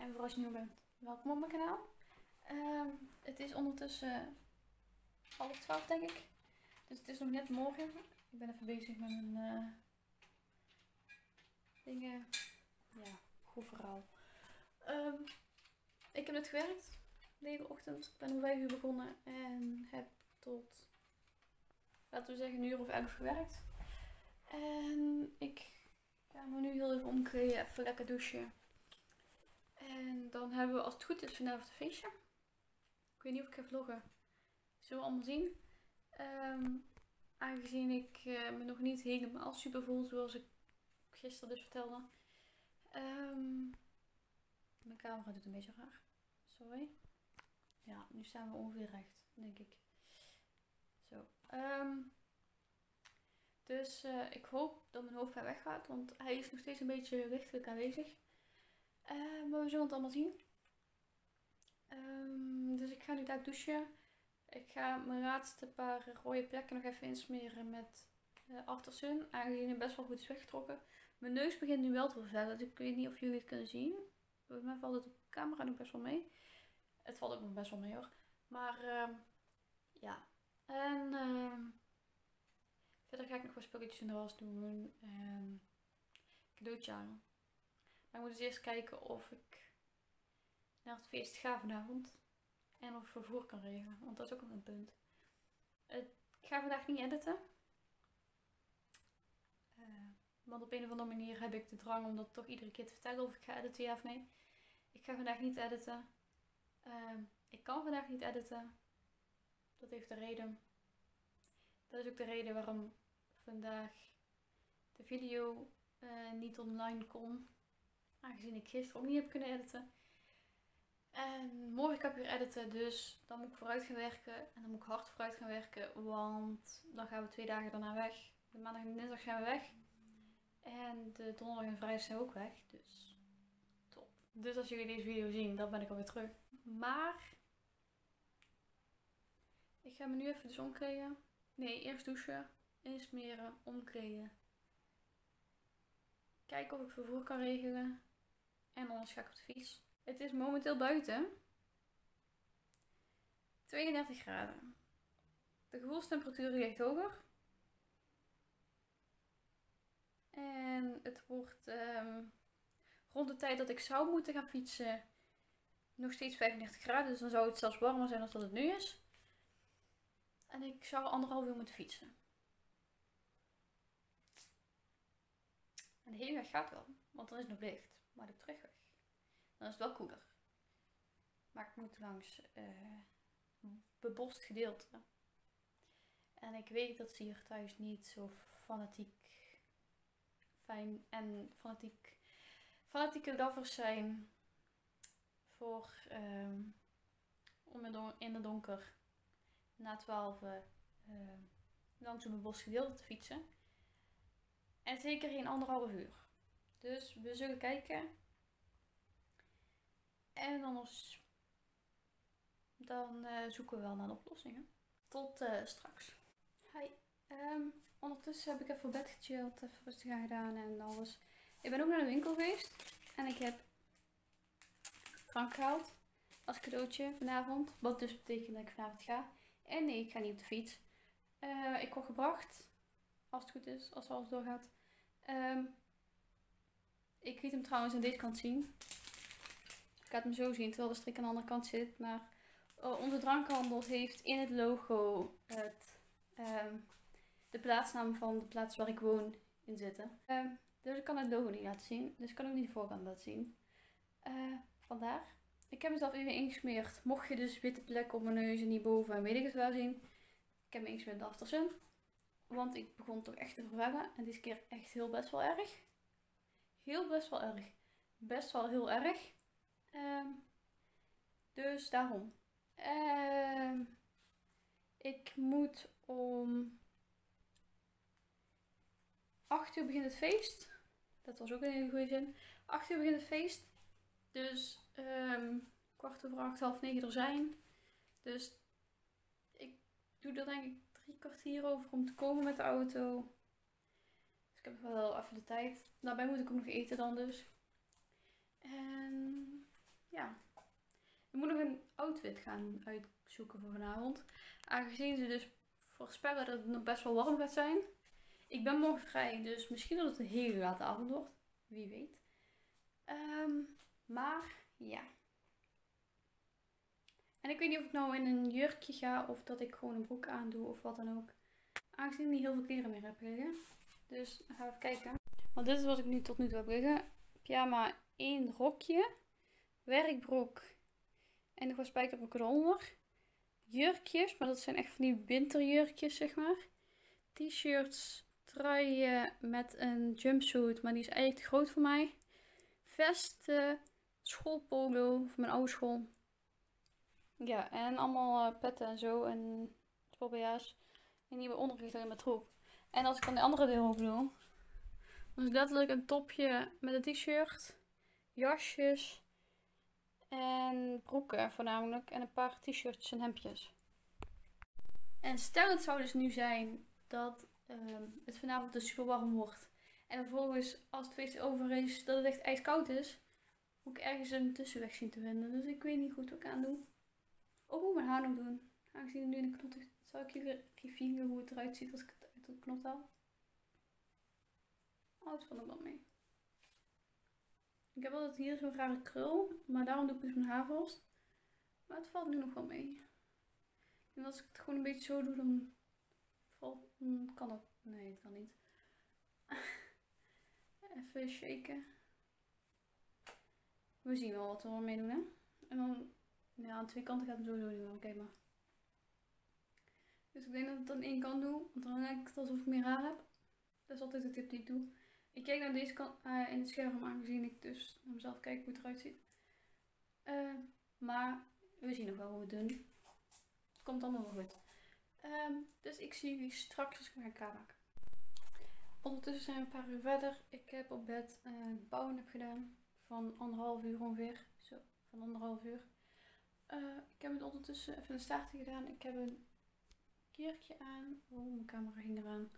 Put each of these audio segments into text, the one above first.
En voor als je nieuw bent, welkom op mijn kanaal. Het is ondertussen 11:30 denk ik. Dus het is nog net morgen. Ik ben even bezig met mijn dingen. Ja, goed verhaal. Ik heb net gewerkt. De hele ochtend. Ik ben om 5 uur begonnen. En heb tot, laten we zeggen, 1:11 gewerkt. En ik ga me nu heel even omkleden. Even lekker douchen. En dan hebben we, als het goed is, vanavond een feestje. Ik weet niet of ik ga vloggen. Zullen we allemaal zien. Aangezien ik me nog niet helemaal super voel, zoals ik gisteren dus vertelde. Mijn camera doet een beetje raar. Sorry. Ja, nu staan we ongeveer recht, denk ik. Zo. Dus ik hoop dat mijn hoofd ver weggaat, want hij is nog steeds een beetje lichtelijk aanwezig. Maar we zullen het allemaal zien. Dus ik ga nu daar douchen. Ik ga mijn laatste paar rode plekken nog even insmeren met Aftersun. Aangezien het best wel goed is weggetrokken. Mijn neus begint nu wel te vervellen, dus ik weet niet of jullie het kunnen zien. Volgens mij valt het op camera nog best wel mee. Het valt ook nog best wel mee hoor. Maar ja. En verder ga ik nog wat spulletjes in de was doen. En cadeautje halen. Maar ik moet dus eerst kijken of ik naar het feest ga vanavond. En of ik vervoer kan regelen. Want dat is ook nog een punt. Ik ga vandaag niet editen. Want op een of andere manier heb ik de drang om dat toch iedere keer te vertellen of ik ga editen, ja of nee. Ik ga vandaag niet editen. Ik kan vandaag niet editen. Dat heeft een reden. Dat is ook de reden waarom vandaag de video niet online kon. Aangezien ik gisteren ook niet heb kunnen editen. En morgen kan ik weer editen, dus dan moet ik vooruit gaan werken. En dan moet ik hard vooruit gaan werken, want dan gaan we 2 dagen daarna weg. De maandag en de dinsdag gaan we weg. En de donderdag en vrijdag zijn we ook weg, dus top. Dus als jullie deze video zien, dan ben ik alweer terug. Maar ik ga me nu even dus omkleden. Nee, eerst douchen, insmeren, omkleden. Kijken of ik vervoer kan regelen. En anders ga ik op de fiets. Het is momenteel buiten 32 graden. De gevoelstemperatuur ligt hoger. En het wordt rond de tijd dat ik zou moeten gaan fietsen nog steeds 35 graden. Dus dan zou het zelfs warmer zijn dan dat het nu is. En ik zou 1,5 uur moeten fietsen. En de hele weg gaat wel, want dan is het nog licht. Maar de terugweg, dan is het wel koeler. Maar ik moet langs bebost gedeelte. En ik weet dat ze hier thuis niet zo fanatiek fijn en fanatieke lovers zijn voor om in het donker na 12 langs een bebost gedeelte te fietsen. En zeker geen 1,5 uur. Dus we zullen kijken. En anders dan zoeken we wel naar oplossingen. Tot straks. Hi. Ondertussen heb ik even op bed gechilled, even rustig aan gedaan en alles. Ik ben ook naar de winkel geweest. En ik heb drank gehaald als cadeautje vanavond. Wat dus betekent dat ik vanavond ga. En nee, ik ga niet op de fiets. Ik word gebracht. Als het goed is, als alles doorgaat. Ik liet hem trouwens aan deze kant zien. Ik ga het hem zo zien, terwijl de strik aan de andere kant zit. Maar onze drankhandel heeft in het logo de plaatsnaam van de plaats waar ik woon in zitten. Dus ik kan het logo niet laten zien. Dus ik kan ook niet de voorkant laten zien. Vandaar. Ik heb mezelf even ingesmeerd. Mocht je dus witte plekken op mijn neus en hierboven en weet ik het wel zien. Ik heb me ingesmeerd met Aftersun. Want ik begon toch echt te vervellen. En deze keer echt best wel erg. Best wel erg. Best wel heel erg. Dus daarom. Ik moet om 8 uur begint het feest. Dat was ook een hele goede zin. 8 uur begint het feest. Dus 8:15, 8:30 er zijn. Dus ik doe er denk ik 3 kwartier over om te komen met de auto. Dus ik heb wel even de tijd. Daarbij moet ik ook nog eten dan dus. En Ik moet nog een outfit gaan uitzoeken voor vanavond. Aangezien ze dus voorspellen dat het nog best wel warm gaat zijn. Ik ben morgen vrij, dus misschien dat het een hele late avond wordt. Wie weet. Maar ja. En ik weet niet of ik nou in een jurkje ga of dat ik gewoon een broek aandoe of wat dan ook. Aangezien ik niet heel veel kleren meer heb liggen. Dus dan gaan we even kijken. Want dit is wat ik nu tot nu toe heb liggen. Pyjama, 1 rokje. Werkbroek. En nog wat spijkerbroeken eronder. Jurkjes, maar dat zijn echt van die winterjurkjes zeg maar. T-shirts, truien met een jumpsuit, maar die is eigenlijk te groot voor mij. Vesten, schoolpolo van mijn oude school. Ja, en allemaal petten en zo en spobbeja's. En nieuwe onderrichting met troep. En als ik dan de andere deel ook doe, dan is letterlijk een topje met een t-shirt, jasjes en broeken voornamelijk. En een paar t-shirts en hemdjes. En stel het zou dus nu zijn dat het vanavond dus super warm wordt. En vervolgens als het feest over is dat het echt ijskoud is, moet ik ergens een tussenweg zien te vinden. Dus ik weet niet goed wat ik aan doe. Of moet mijn haar nog doen. Aangezien het nu in de knot is, zal ik je revealen hoe het eruit ziet als ik het uit de knot haal. Oh, het valt ook wel mee. Ik heb altijd hier zo'n rare krul, maar daarom doe ik dus mijn haar vast. Maar het valt nu nog wel mee. En als ik het gewoon een beetje zo doe, dan kan dat. Nee, het kan niet. Even shaken. We zien wel wat we ermee doen, hè. En dan, ja, aan 2 kanten gaat het sowieso niet meer. Kijk maar. Dus ik denk dat ik het aan 1 kant doe, want dan lijkt het alsof ik meer haar heb. Dat is altijd de tip die ik doe. Ik kijk naar deze kant in het scherm, aangezien ik dus naar mezelf kijk hoe het eruit ziet. Maar we zien nog wel hoe we het doen. Het komt allemaal wel goed. Dus ik zie jullie straks als ik me ga klaarmaken. Ondertussen zijn we een paar uur verder. Ik heb op bed een powernap gedaan van 1,5 uur ongeveer. Zo, van 1,5 uur. Ik heb het ondertussen even een staartje gedaan. Ik heb een jurkje aan. Oh, mijn camera ging eraan.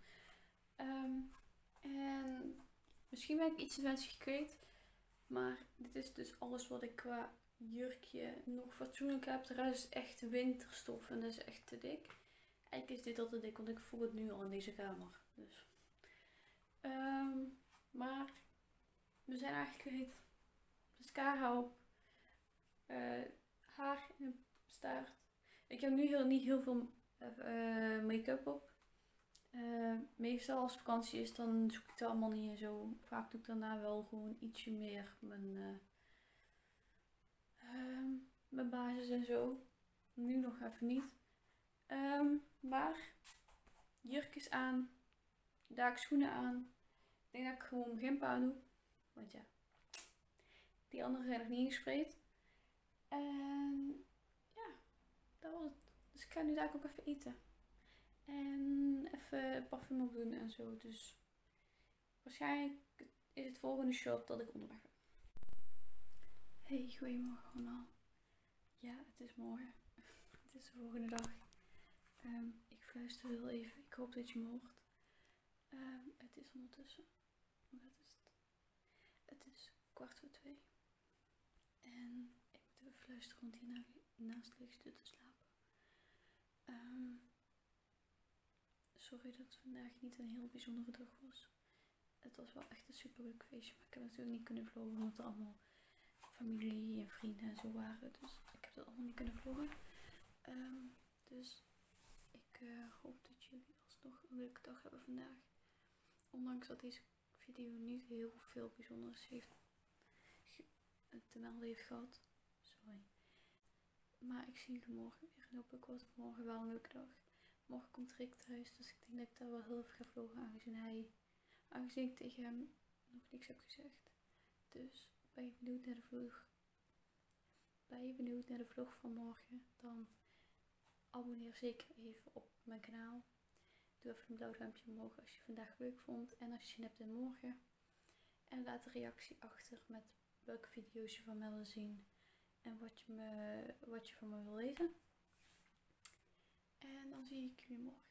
En misschien ben ik iets te fancy gekleed. Maar dit is dus alles wat ik qua jurkje nog fatsoenlijk heb. De rest is echt winterstof en dat is echt te dik. Eigenlijk is dit al te dik, want ik voel het nu al in deze kamer. Dus. Maar we zijn aangekleed. Mascara op. Haar in een staart. Ik heb nu niet heel veel make-up op. Meestal als vakantie is, dan zoek ik het allemaal niet en zo. Vaak doe ik daarna wel gewoon ietsje meer mijn basis en zo. Nu nog even niet. Maar jurkjes aan, daakschoenen aan. Ik denk dat ik gewoon mijn gimp aan doe. Want ja, die andere zijn nog niet ingespreid. En ja, dat was het. Dus ik ga nu daar ook even eten. En even parfum op doen en zo. Dus waarschijnlijk is het volgende shot dat ik onderweg ben. Hey, goedemorgen allemaal. Ja, het is morgen. Het is de volgende dag. Ik fluister heel even. Ik hoop dat je me hoort. Het is ondertussen. Wat is het? Het is 1:15. En ik moet even fluisteren, want hiernaast ligt ze te slapen. Sorry dat het vandaag niet een heel bijzondere dag was. Het was wel echt een super leuk feestje, maar ik heb natuurlijk niet kunnen vloggen omdat er allemaal familie en vrienden en zo waren. Dus ik heb dat allemaal niet kunnen vloggen. Dus ik hoop dat jullie alsnog een leuke dag hebben vandaag. Ondanks dat deze video niet heel veel bijzonders te melden heeft gehad. Sorry. Maar ik zie jullie morgen weer en hopelijk wordt het morgen wel een leuke dag. Morgen komt Rick thuis, dus ik denk dat ik daar wel heel even ga vloggen aangezien ik tegen hem nog niks heb gezegd. Dus ben je benieuwd naar de vlog? Ben je benieuwd naar de vlog van morgen? Dan abonneer zeker even op mijn kanaal. Doe even een blauw duimpje omhoog als je vandaag leuk vond en als je zin hebt in morgen. En laat een reactie achter met welke video's je van me wil zien en wat je van me wil lezen. En dan zie ik jullie morgen.